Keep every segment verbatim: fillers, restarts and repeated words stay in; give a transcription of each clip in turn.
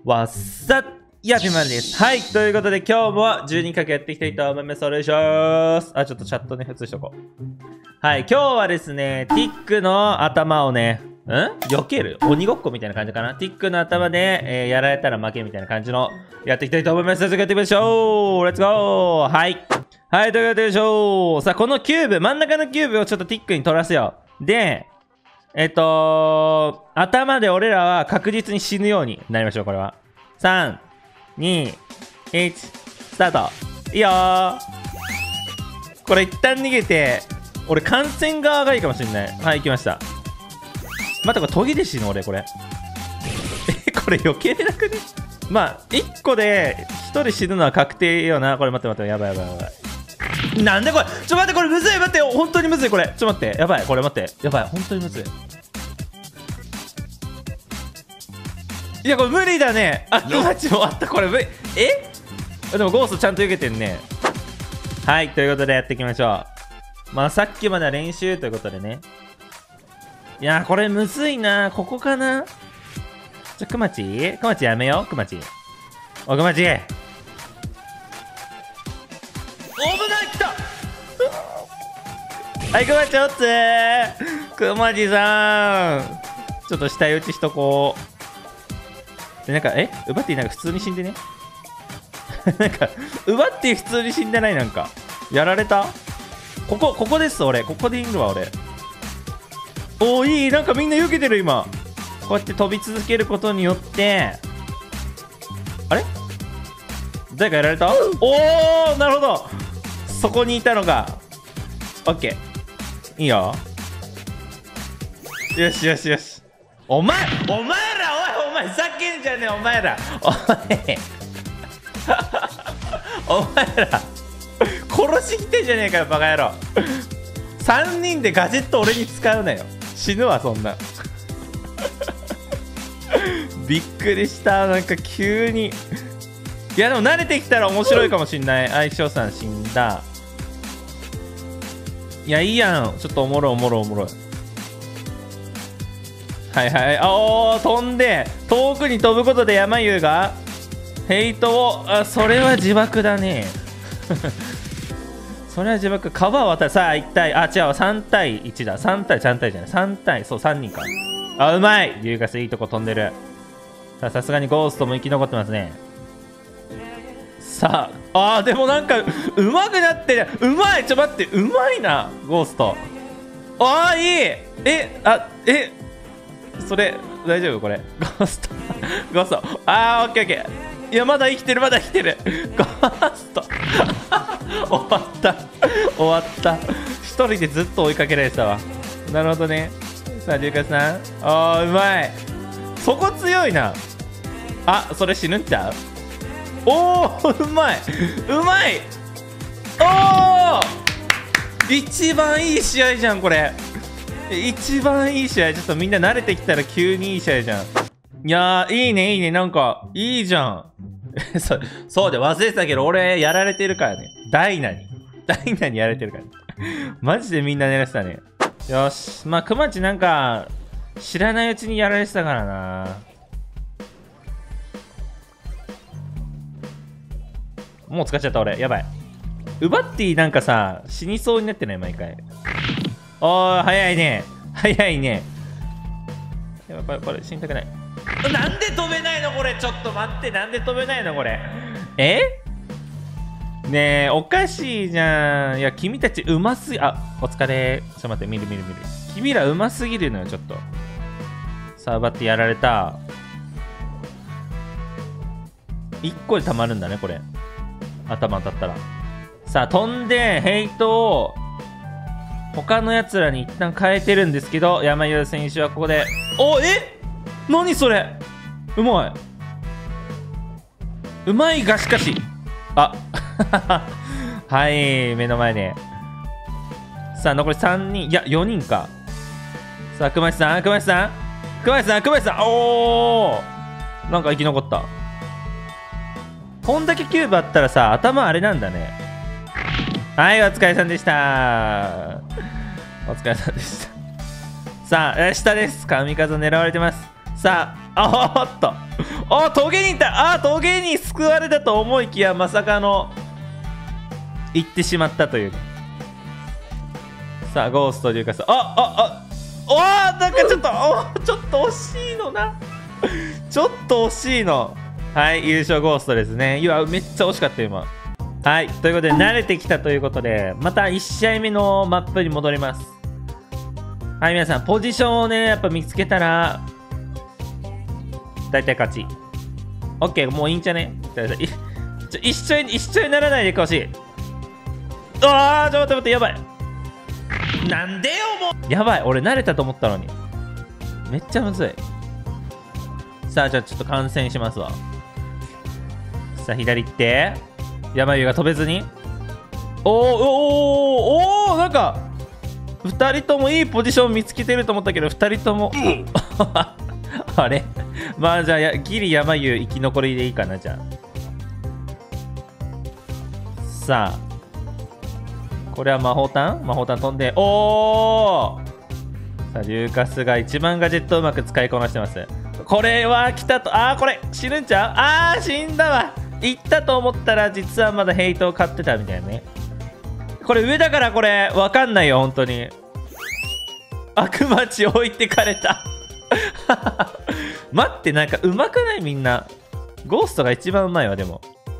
わっさやぴまんです。はい。ということで、今日もじゅうにかけやっていきたいと思います。お願いします。あ、ちょっとチャットね、映しとこう。はい。今日はですね、ティックの頭をね、ん避ける鬼ごっこみたいな感じかな。ティックの頭で、えー、やられたら負けみたいな感じの、やっていきたいと思います。早速やっていきましょう。レッツゴー。はい。はい、ということでしょう。さあ、このキューブ、真ん中のキューブをちょっとティックに取らせよう。で、えっとー、頭で俺らは確実に死ぬようになりましょう、これは。さん、に、いち、スタート。いいよー。これ一旦逃げて、俺感染側がいいかもしれない。はい、行きました。待って、これトゲで死ぬ俺、これ。え、これ余計でなくね？まあ、いっこでひとり死ぬのは確定よな。これ待って待って、やばいやばいやばい。なんでこれ、ちょっと待って、これむずい、待って、本当にむずい、これ。ちょっと待って、やばい、これ待って、やばい、本当にむずい。いや、これ無理だね。あ、マジ終わった、これ無理。えでもゴーストちゃんと受けてんね。はい、ということでやっていきましょう。まあ、さっきまでは練習ということでね。いやー、これむずいな。ここかな。ちょ、くまちくまちやめよう、くまち。お、くまち。危ない、来た。はい、くまちおっつー。くまちさん。ちょっと下打ちしとこう。で、なんか、えウバッティなんか普通に死んでね。なんか、ウバッティ普通に死んでない、なんか。やられた？ここ、ここです、俺。ここでいるわ、俺。おー、いい。なんかみんな避けてる、今。こうやって飛び続けることによって、あれ誰かやられた？おー、なるほど。そこにいたのが。オッケー。いいよ。よしよしよし。お前、お前ら、おい、お前、ふざけんじゃねえ、お前ら。お前、お前ら、殺しきてんじゃねえかよ、バカ野郎。さんにんでガジェット俺に使うなよ。死ぬわ、そんな。びっくりした、なんか急に。いや、でも慣れてきたら面白いかもしんない。相性さん死んだ。いや、いいやん。ちょっとおもろいおもろいおもろい。はいはい。あおー、飛んで、遠くに飛ぶことで山優が、ヘイトを、あ、それは自爆だね。それは自爆。川渡る。さあ、いち対、あ、違う、さん対いちだ。さん対、さん対じゃない。さん対、そう、さんにんか。あ、うまい。リュウガスいいとこ飛んでる。さあ、さすがにゴーストも生き残ってますね。さあ、あー、でもなんか、うまくなってる。うまい。ちょ、待って、うまいな、ゴースト。あー、いい。え、あ、え、それ、大丈夫これ。ゴースト。ゴースト。あー、オッケーオッケー。いや、まだ生きてる、まだ生きてる。ゴースト。終わった。終わった。一人でずっと追いかけられてたわ。なるほどね。さあ、リュウカさん。あー、うまい。そこ強いな。あ、それ死ぬんちゃう？おー、うまい。うまい。おー、一番いい試合じゃん、これ。一番いい試合。ちょっとみんな慣れてきたら急にいい試合じゃん。いやー、いいね、いいね。なんか、いいじゃん。そそうで、忘れてたけど、俺、やられてるからね。ダイナに。ダイナにやられてるからね。マジでみんな狙ってたね。よし。まあ、くまちなんか、知らないうちにやられてたからな。もう使っちゃった、俺。やばい。ウバッティなんかさ、死にそうになってない毎回。おー、早いね。早いね。やばい、これ、死にたくない。なんで飛べないのこれ。ちょっと待って。なんで飛べないのこれ。えねえ、おかしいじゃん。いや、君たちうますぎ、あ、お疲れ。ちょっと待って、見る見る見る。君らうますぎるのよ、ちょっと。さあ、バッティやられた。いっこで溜まるんだね、これ。頭当たったら。さあ、飛んで、ヘイトを、他のやつらに一旦変えてるんですけど、山優選手はここで、お、え何それ。うまい。うまいがしかし、あはい、目の前で。さあ、残りさんにん、いや、よにんか。さあ、熊内さん、熊内さん、熊内さん、熊内さん、おー、なんか生き残った。こんだけキューブあったらさ、頭あれなんだね。はい、お疲れさんでした。お疲れさんでした。さあ、下です。神風狙われてます。さあ、あおっと。 あ、トゲにいた。あ、トゲに救われたと思いきや、まさかの行ってしまったという。さあ、ゴースト龍華さん。あ、あ、あ、おー、なんかちょっと、おちょっと惜しいのな。ちょっと惜しいの。はい、優勝ゴーストですね。いや、めっちゃ惜しかったよ、今。はい、ということで、慣れてきたということで、またいち試合目のマップに戻ります。はい、皆さん、ポジションをね、やっぱ見つけたら、大体勝ち。オッケー、もういいんじゃね？いちょ一緒に、一緒にならないでほしい。あー、ちょっと待って、やばい。なんでよ、もう。やばい、俺慣れたと思ったのに。めっちゃむずい。さあ、じゃあちょっと観戦しますわ。さあ、左行って。山湯が飛べずに。おー、おー、おー、おー、なんか、ふたりともいいポジション見つけてると思ったけど、ふたりとも、あれまあじゃあや、ギリ山湯生き残りでいいかな、じゃあ。さあ。これは魔法弾魔法弾飛んで、おーさあ、リューカスが一番ガジェットをうまく使いこなしてます。これは来たと、あー、これ、死ぬんちゃう？あー、死んだわ。行ったと思ったら、実はまだヘイトを買ってたみたいなね。これ上だからこれ、わかんないよ、本当に。悪魔地置いてかれた。待って、なんかうまくないみんな。ゴーストが一番うまいわ、でも。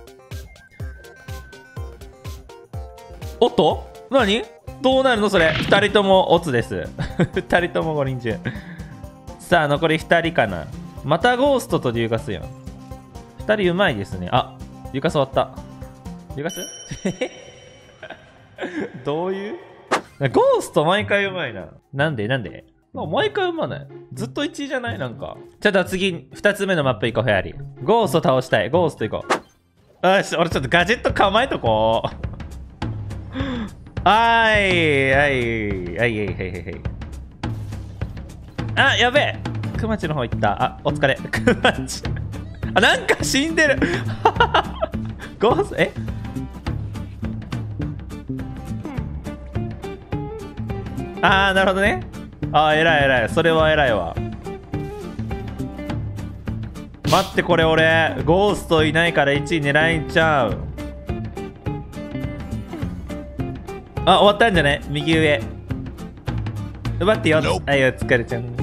おっと何どうなるのそれ。ふたりともオツです。ふたりとも五輪中。さあ、残りふたりかな。またゴーストとリューカスよ。ふたりうまいですね。あ、リューカス終わった。リューカスどういうゴースト毎回うまいな。なんでなんで毎回うまない。ずっといちいじゃないなんか。ちょっと次、ふたつめのマップ行こう、フェアリー。ゴースト倒したい。ゴースト行こう。よし、俺ちょっとガジェット構えとこう。はい、はい、はい、はい、はい、はい。あ、やべえ。クマチの方行った。あ、お疲れ。クマチ。あ、なんか死んでる。ゴースト、えあー、なるほどね。あー、偉い偉い。それは偉いわ。待って、これ俺、ゴーストいないからいちい狙いちゃう。あ、終わったんじゃね右上。奪ってよ。はい、お疲れちゃん。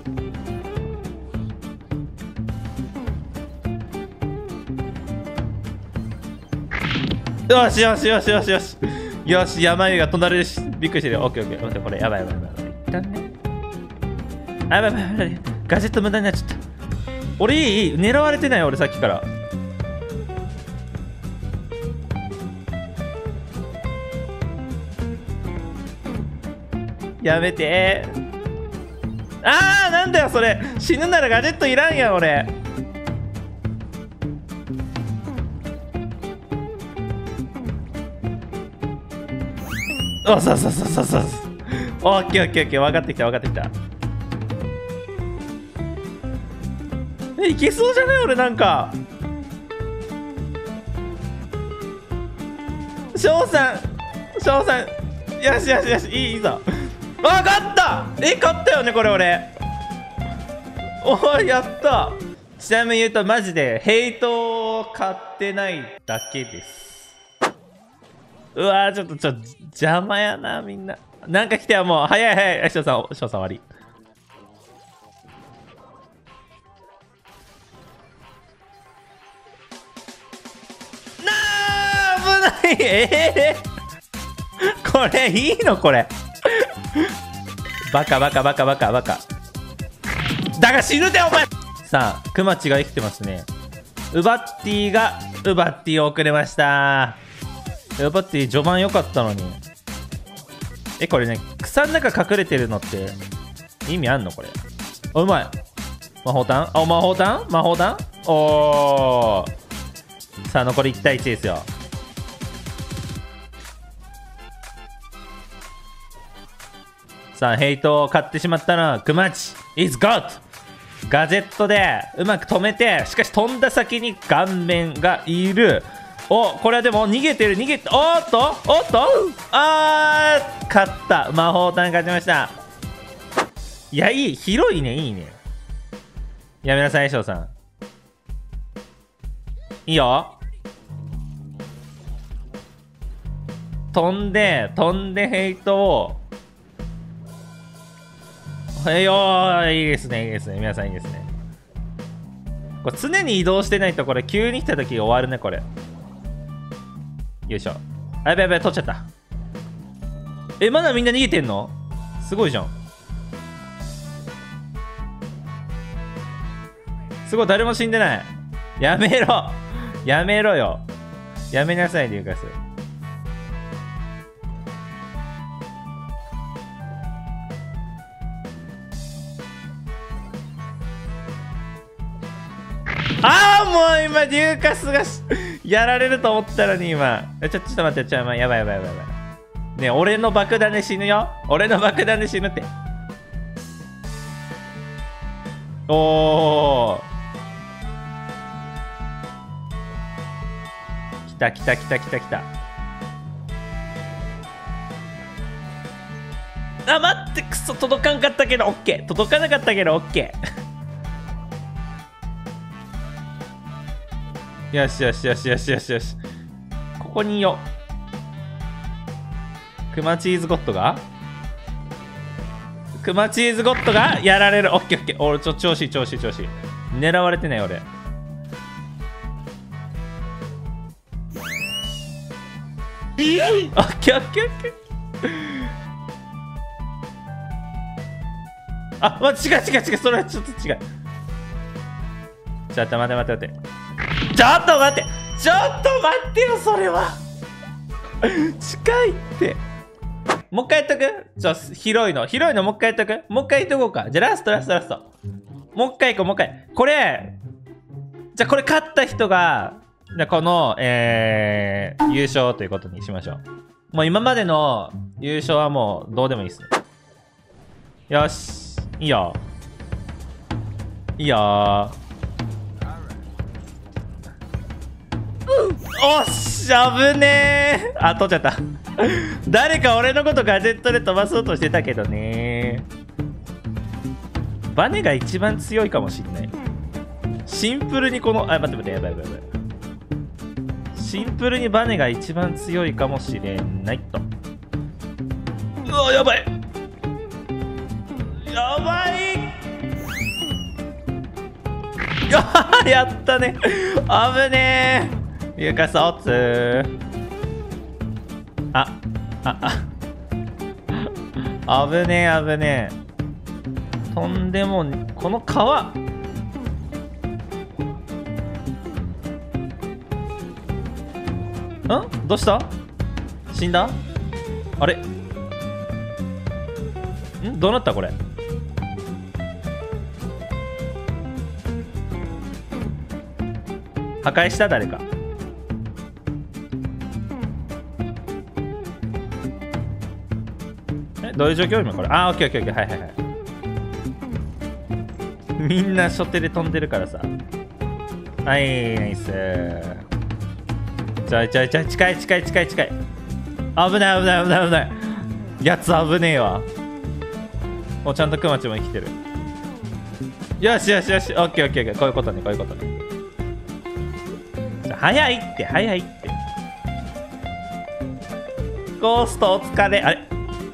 よしよしよしよしよし。よし、山湯が隣でびっくりしてるよ。オッケーオッケー。待って、これ、やばいやばいやばい。一旦ね。あ、やばいやばいやばい。ガジェット無駄になっちゃった。俺いいいい狙われてない俺さっきから。やめてー。あー、なんだよそれ。死ぬならガジェットいらんやん俺。お、そうそうそうそうそう。オッケーオッケーオッケー。分かってきた分かってきた。え、いけそうじゃない俺なんか。翔さん翔さん、よしよしよし、いいいいぞ。あ、勝った。え、勝ったよねこれ俺。おー、やった。ちなみに言うとマジでヘイトを買ってないだけです。うわー、ちょっとちょっと邪魔やなみんな。なんか来てよもう。早い早い。翔さん翔さん終わり。なー、危ない。えー、これいいのこれ。バカバカバカバカバカ。だが死ぬでお前。さあ、クマチが生きてますね。ウバッティがウバッティを遅れました。ウバッティ序盤良かったのに。え、これね、草の中隠れてるのって意味あんのこれ。あ、うまい。魔法弾あ、魔法弾魔法弾おー。さあ、残りいち対いちですよ。さあ、ヘイトを買ってしまったのはクマチ is got ガジェットでうまく止めて、しかし飛んだ先に顔面がいる。お、これはでも逃げてる逃げて、おーっとおっと、あー、勝った。魔法弾勝ちました。いや、いい、広いね、いいね。やめなさい翔さん。 いいよ。飛んで、飛んでヘイトを。はいよー、いいですね、いいですね。皆さんいいですね。これ常に移動してないと、これ急に来た時終わるね、これ。よいしょ。あ、やべやべ、取っちゃった。え、まだみんな逃げてんの？すごいじゃん。すごい、誰も死んでない。やめろやめろよ。やめなさい、リュウカス。ああ、もう今、リュウカスがやられると思ったのに、今。ちょ、ちょっと待って、ちょ、やばいやばいやばいやばい。ねえ、俺の爆弾で死ぬよ。俺の爆弾で死ぬって。おー。来た来た来た来た来た。あ、待って、くそ、届かんかったけど、オッケー。届かなかったけど、オッケー。よしよしよしよしよしよし。ここにいよ。クマチーズゴッドがクマチーズゴッドがやられる。オッケーオッケー。俺ちょ調子いい調子いい調子いい。狙われてない俺。オッケーオッケーオッケー。あ、ま、違う違う違う。それはちょっと違う。ちょっと待って待って待って。ちょっと待ってちょっと待ってよ、それは近いって。もう一回やっとく。ちょ、広いの広いのもう一回やっとく。もう一回やっとこうか。じゃあラストラストラスト。もう一回行こう、もう一回。これじゃあこれ勝った人がじゃあこのえー、優勝ということにしましょう。もう今までの優勝はもうどうでもいいですね。よし、いいよいいよ。おっしゃ、危ねー。あ、取っちゃった誰か俺のことガジェットで飛ばそうとしてたけどね。バネが一番強いかもしんない。シンプルにこの、あ、待って待って、やばいやばいやばい。シンプルにバネが一番強いかもしれないと。うわ、やばいやばいややったね。危ねー。ゆかそつー。あ、あ、あ。危ねえ、危ねえ。とんでも、この川。ん？どうした？死んだ？あれ？ん？どうなったこれ？破壊した誰か。どういう状況今これ。あー、オッケーオッケーオッケー。はいはいはい。みんな初手で飛んでるからさ。はい、ナイス。ちょいちょいちょい、近い近い近い近い。危ない危ない危ない危ない。やつ危ねえわ。お、ちゃんとクマチも生きてる。よしよしよし、オッケーオッケーオッケー。こういうことね、こういうことね。早いって早いって。ゴーストお疲れ。あれ、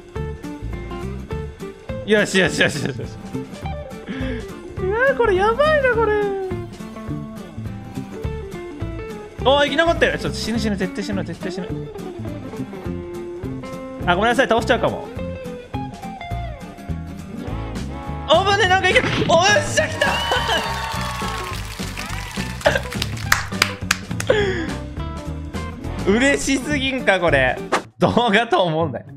よしよしよしよしよし。うわー、これやばいなこれ。おー、生き残ってる。ちょっと死ぬ死ぬ、絶対死ぬ絶対死ぬ。あ、ごめんなさい、倒しちゃうかも。おぶね、なんかいける。おっしゃ、来た嬉しすぎんかこれ。動画と思うんだよ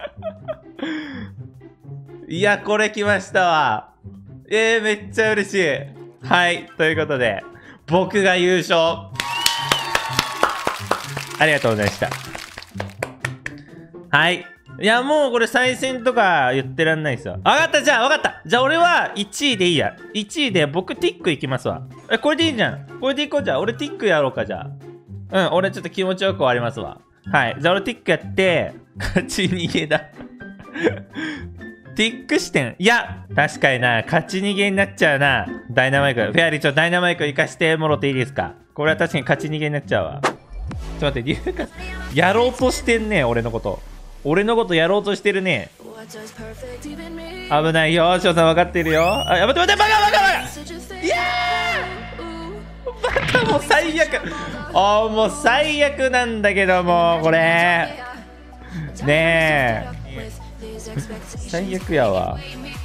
いや、これ来ましたわ。えー、めっちゃ嬉しい。はい、ということで僕が優勝。ありがとうございました。はい、いや、もうこれ再戦とか言ってらんないですよ。分かった、じゃあ分かった。じゃあ俺はいちいでいいや。いちいで僕ティックいきますわ。え、これでいいじゃん。これでいこう。じゃあ俺ティックやろうか。じゃあうん、俺ちょっと気持ちよく終わりますわ。はい、じゃあ俺ティックやって勝ち逃げだティック視点。いや、確かにな、勝ち逃げになっちゃうな。ダイナマイク。フェアリー、ちょ、ダイナマイク行かしてもろっていいですか？これは確かに勝ち逃げになっちゃうわ。ちょっと待って、リュウカス、やろうとしてんね、俺のこと。俺のことやろうとしてるね。危ないよ、翔さん分かってるよ。あ、やめて待って、バカバカバカ。いやー、バカ、もう最悪。あー、もう最悪なんだけども、これ。ねえ。最悪やわ。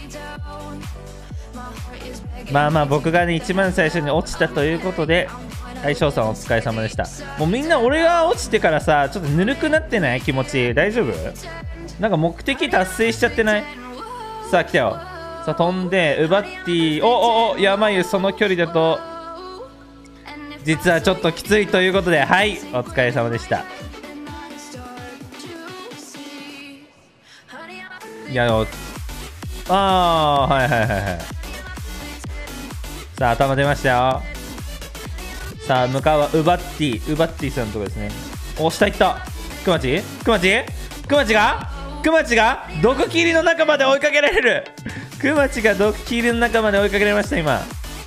まあまあ僕がね一番最初に落ちたということで、大将さんお疲れ様でした。もうみんな俺が落ちてからさ、ちょっとぬるくなってない？気持ち大丈夫？なんか目的達成しちゃってない？さあ来たよ。さあ飛んでウバッティ、おおお、山湯その距離だと実はちょっときついということで、はい、お疲れ様でした。いや、ああー、はいはいはいはい。さあ頭出ましたよ。さあ向かうはウバッティ、ウバッティさんのとこですね。お、下行った。クマチクマチクマチがクマチが毒切りの中まで追いかけられる。クマチが毒切りの中まで追いかけられました今。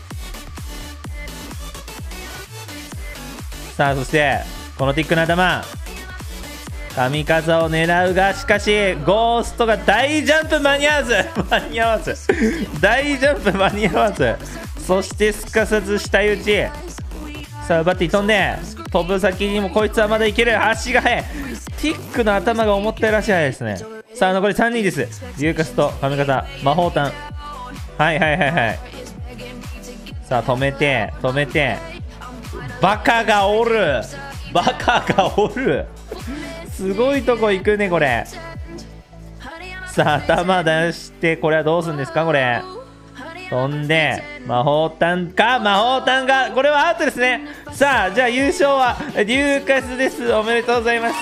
さあそしてこのティックの頭、神風を狙うが、しかしゴーストが大ジャンプ間に合わず間に合わず大ジャンプ間に合わず、そしてすかさず下打ち。さあバッティ飛んで、飛ぶ先にもこいつはまだいける。足が速い。ティックの頭が思ったより足速いですね。さあ残りさんにんです。リュウカスと神風、魔法弾。はいはいはいはい。さあ止めて止めて、バカがおる、バカがおる。すごいとこ行くねこれ。さあ頭出して、これはどうするんですかこれ。飛んで魔法弾か、魔法弾が、これはアウトですね。さあじゃあ優勝はリュウカスです。おめでとうございます。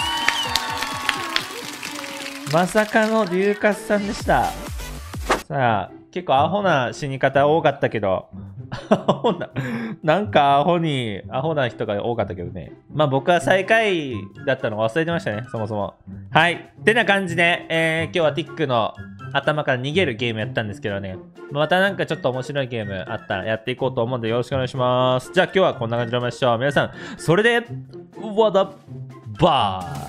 まさかのリュウカスさんでした。さあ結構アホな死に方多かったけど、アホな、なんかアホに、アホな人が多かったけどね。まあ僕は最下位だったの忘れてましたね、そもそも。はい。ってな感じで、えー、今日はティックの頭から逃げるゲームやったんですけどね。またなんかちょっと面白いゲームあったらやっていこうと思うんでよろしくお願いします。じゃあ今日はこんな感じでお会いしましょう。皆さん、それで、What up? Bye!